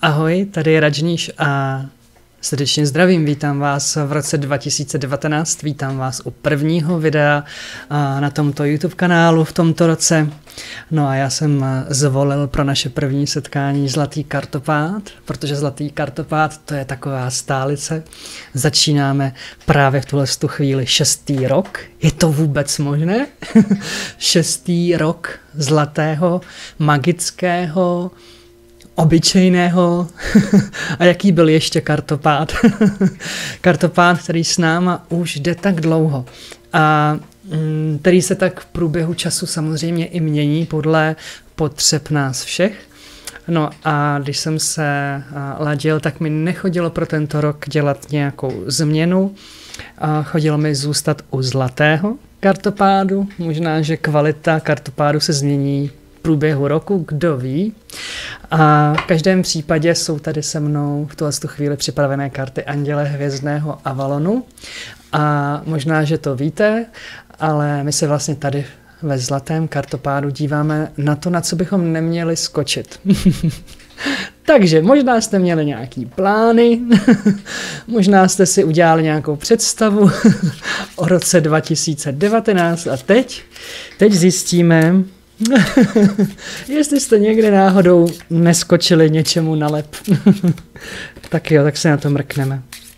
Ahoj, tady je Rajníš a srdečně zdravím, vítám vás v roce 2019, vítám vás u prvního videa na tomto YouTube kanálu v tomto roce. No a já jsem zvolil pro naše první setkání Zlatý kartopád, protože Zlatý kartopád to je taková stálice. Začínáme právě v tuhle chvíli 6. rok. Je to vůbec možné? 6. rok zlatého, magického, obyčejného a jaký byl ještě kartopád. Kartopád, který s náma už jde tak dlouho a který se tak v průběhu času samozřejmě i mění podle potřeb nás všech. No a když jsem se ladil, tak mi nechodilo pro tento rok dělat nějakou změnu. Chodilo mi zůstat u zlatého kartopádu. Možná, že kvalita kartopádu se změní v průběhu roku, kdo ví. A v každém případě jsou tady se mnou v tuhle chvíli připravené karty Anděle hvězdného Avalonu. A možná, že to víte, ale my se vlastně tady ve zlatém kartopádu díváme na to, na co bychom neměli skočit. Takže možná jste měli nějaký plány, možná jste si udělali nějakou představu o roce 2019 a teď zjistíme, jestli jste někde náhodou neskočili něčemu na lep. Tak jo, tak se na to mrkneme.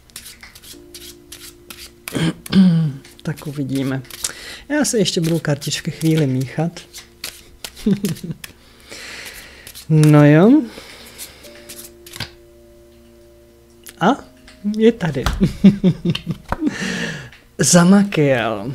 Tak uvidíme. Já se ještě budu kartičky chvíli míchat. No jo. A je tady. Zamakiel.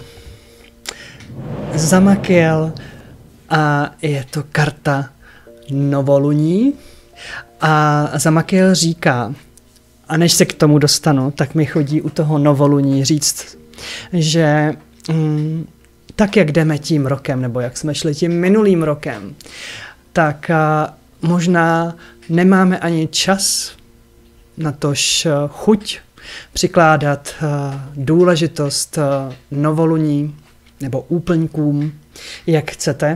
A je to karta novoluní. A Zamakiel říká, a než se k tomu dostanu, tak mi chodí u toho novoluní říct, že tak, jak jdeme tím rokem, nebo jak jsme šli tím minulým rokem, tak možná nemáme ani čas, natož chuť přikládat důležitost novoluní nebo úplňkům, jak chcete.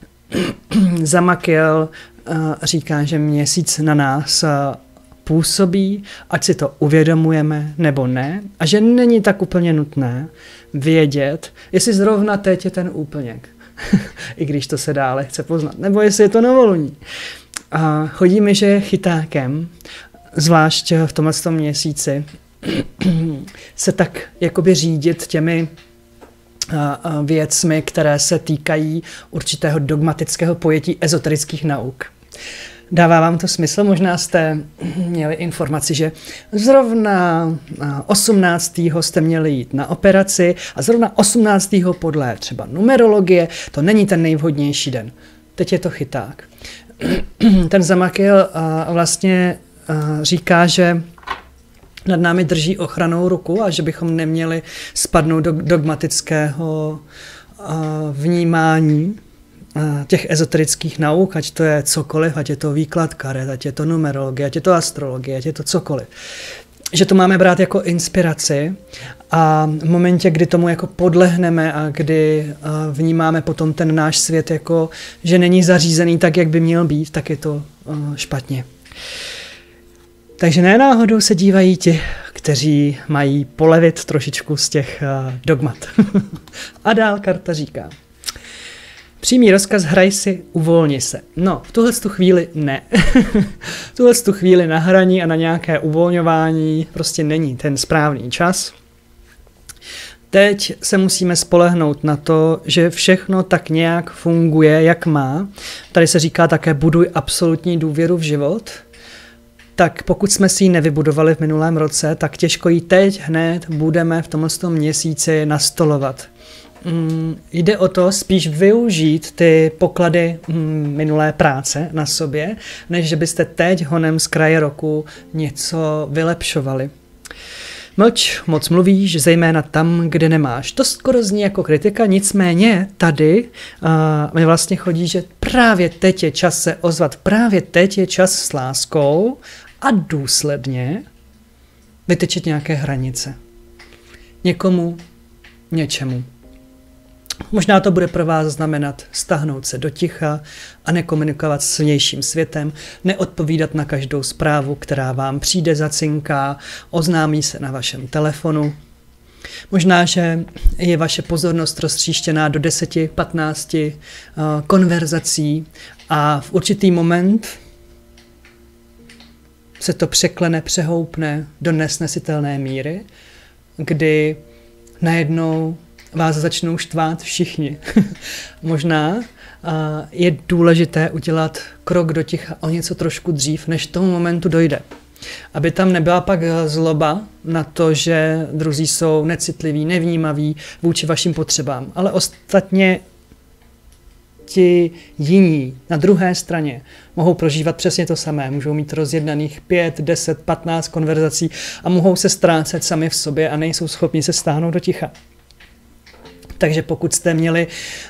Zamakiel říká, že měsíc na nás působí, ať si to uvědomujeme nebo ne, a že není tak úplně nutné vědět, jestli zrovna teď je ten úplněk, i když to se dále chce poznat, nebo jestli je to novoluní. A chodí mi, že je chytákem, zvlášť v tomhle měsíci, se tak jakoby řídit těmi věcmi, které se týkají určitého dogmatického pojetí ezoterických nauk. Dává vám to smysl? Možná jste měli informaci, že zrovna 18. jste měli jít na operaci a zrovna 18. podle třeba numerologie to není ten nejvhodnější den. Teď je to chyták. Ten Zamakiel vlastně říká, že nad námi drží ochrannou ruku a že bychom neměli spadnout do dogmatického vnímání těch ezoterických nauk, ať to je cokoliv, ať je to výklad karet, ať je to numerologie, ať je to astrologie, ať je to cokoliv. Že to máme brát jako inspiraci a v momentě, kdy tomu jako podlehneme a kdy vnímáme potom ten náš svět jako, že není zařízený tak, jak by měl být, tak je to špatně. Takže nenáhodou se dívají ti, kteří mají polevit trošičku z těch dogmat. A dál karta říká. Přímý rozkaz, hraj si, uvolni se. No, v tuhle chvíli ne. V tuhle chvíli na hraní a na nějaké uvolňování prostě není ten správný čas. Teď se musíme spolehnout na to, že všechno tak nějak funguje, jak má. Tady se říká také buduj absolutní důvěru v život. Tak pokud jsme si ji nevybudovali v minulém roce, tak těžko ji teď hned budeme v tomto měsíci nastolovat. Jde o to spíš využít ty poklady minulé práce na sobě, než že byste teď honem z kraje roku něco vylepšovali. Mlč, moc mluvíš, zejména tam, kde nemáš. To skoro zní jako kritika, nicméně tady mi vlastně chodí, že právě teď je čas se ozvat, právě teď je čas s láskou a důsledně vytyčit nějaké hranice. Někomu, něčemu. Možná to bude pro vás znamenat stáhnout se do ticha a nekomunikovat s vnějším světem, neodpovídat na každou zprávu, která vám přijde, zacinká, oznámí se na vašem telefonu. Možná, že je vaše pozornost roztříštěná do 10-15 konverzací a v určitý moment se to překlene, přehoupne do nesnesitelné míry, kdy najednou vás začnou štvát všichni. Možná je důležité udělat krok do ticha o něco trošku dřív, než tomu momentu dojde. Aby tam nebyla pak zloba na to, že druzí jsou necitliví, nevnímaví vůči vašim potřebám. Ale ostatně ti jiní na druhé straně mohou prožívat přesně to samé. Můžou mít rozjednaných 5, 10, 15 konverzací a mohou se ztrácet sami v sobě a nejsou schopni se stáhnout do ticha. Takže pokud jste měli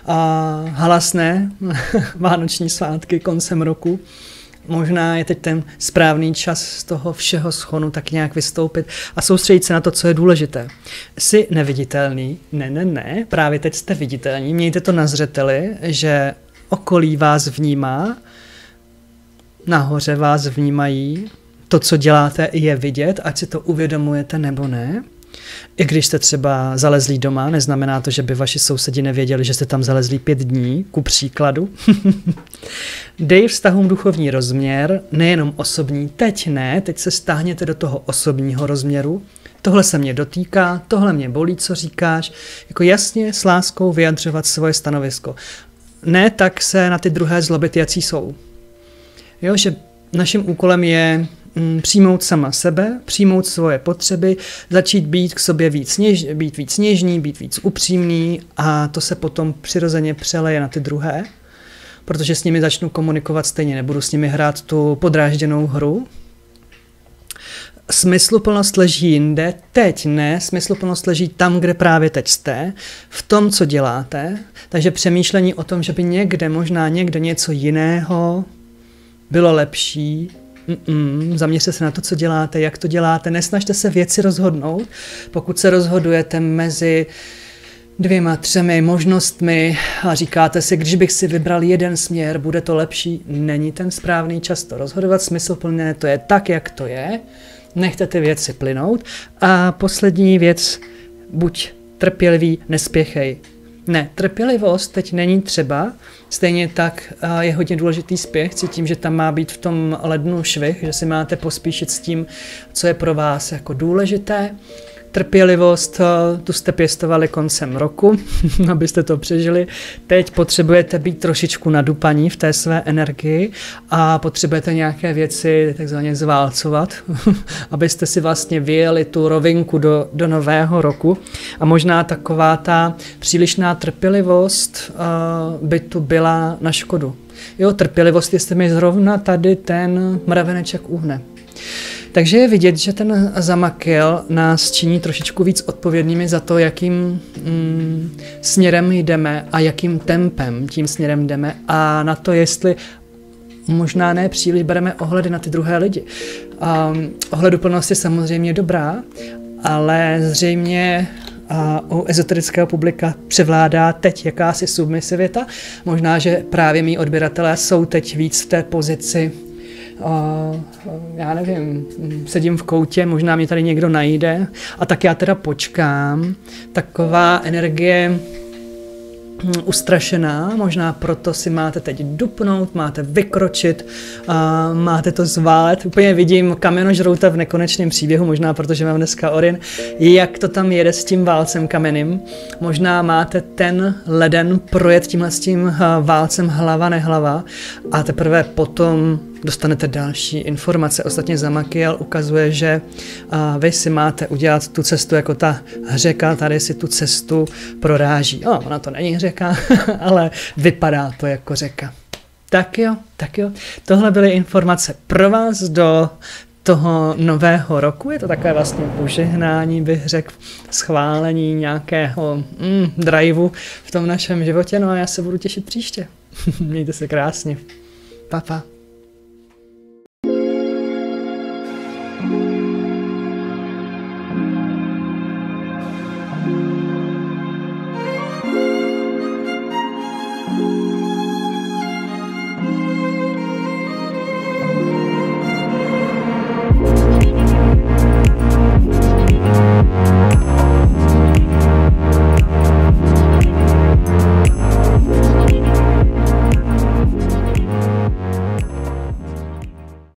halasné vánoční svátky koncem roku, možná je teď ten správný čas z toho všeho shonu tak nějak vystoupit a soustředit se na to, co je důležité. Jsi neviditelný? Ne, právě teď jste viditelní. Mějte to na zřeteli, že okolí vás vnímá, nahoře vás vnímají, to, co děláte, je vidět, ať si to uvědomujete nebo ne. I když jste třeba zalezlí doma, neznamená to, že by vaši sousedi nevěděli, že jste tam zalezlí 5 dní, ku příkladu. Dej vztahům duchovní rozměr, nejenom osobní, teď se stáhněte do toho osobního rozměru. Tohle se mě dotýká, tohle mě bolí, co říkáš. Jako jasně s láskou vyjadřovat svoje stanovisko. Ne tak se na ty druhé zlobit, jací jsou. Jo, že naším úkolem je přijmout sama sebe, přijmout svoje potřeby, začít být k sobě být víc něžný, být víc upřímný a to se potom přirozeně přeleje na ty druhé, protože s nimi začnu komunikovat stejně, nebudu s nimi hrát tu podrážděnou hru. Smysluplnost leží jinde, teď ne, smysluplnost leží tam, kde právě teď jste, v tom, co děláte, takže přemýšlení o tom, že by někde, možná někde něco jiného bylo lepší. Zaměřte se na to, co děláte, jak to děláte, nesnažte se věci rozhodnout. Pokud se rozhodujete mezi 2, 3 možnostmi a říkáte si, když bych si vybral jeden směr, bude to lepší, není ten správný čas to rozhodovat, smysluplné, to je tak, jak to je, nechte ty věci plynout. A poslední věc, buď trpělivý, nespěchej. Ne, trpělivost teď není třeba, stejně tak je hodně důležitý spěch, cítím, že tam má být v tom lednu švih, že si máte pospíšit s tím, co je pro vás jako důležité. Trpělivost, tu jste pěstovali koncem roku, abyste to přežili. Teď potřebujete být trošičku nadupaní v té své energii a potřebujete nějaké věci takzvaně zválcovat, abyste si vlastně vyjeli tu rovinku do nového roku. A možná taková ta přílišná trpělivost by tu byla na škodu. Jo, trpělivost, jestli mi zrovna tady ten mraveneček uhne. Takže je vidět, že ten Zamakiel nás činí trošičku víc odpovědnými za to, jakým směrem jdeme a jakým tempem tím směrem jdeme a na to, jestli možná ne příliš bereme ohledy na ty druhé lidi. Ohleduplnost je samozřejmě dobrá, ale zřejmě u ezoterického publika převládá teď jakási submisivita. Možná, že právě mý odběratelé jsou teď víc v té pozici já nevím, sedím v koutě, možná mě tady někdo najde a tak já teda počkám. Taková energie ustrašená, možná proto si máte teď dupnout, máte vykročit, máte to zválet. Úplně vidím kamenožrouta v nekonečném příběhu, možná protože mám dneska Orin, jak to tam jede s tím válcem kamenným. Možná máte ten leden projet tímhle s tím válcem hlava nehlava a teprve potom dostanete další informace. Ostatně Zamakiel ukazuje, že vy si máte udělat tu cestu jako ta řeka, tady si tu cestu proráží. Ona to není řeka, ale vypadá to jako řeka. Tak jo. Tohle byly informace pro vás do toho nového roku. Je to takové vlastně požehnání, bych řekl, schválení nějakého driveu v tom našem životě. No a já se budu těšit příště. Mějte se krásně. Pa.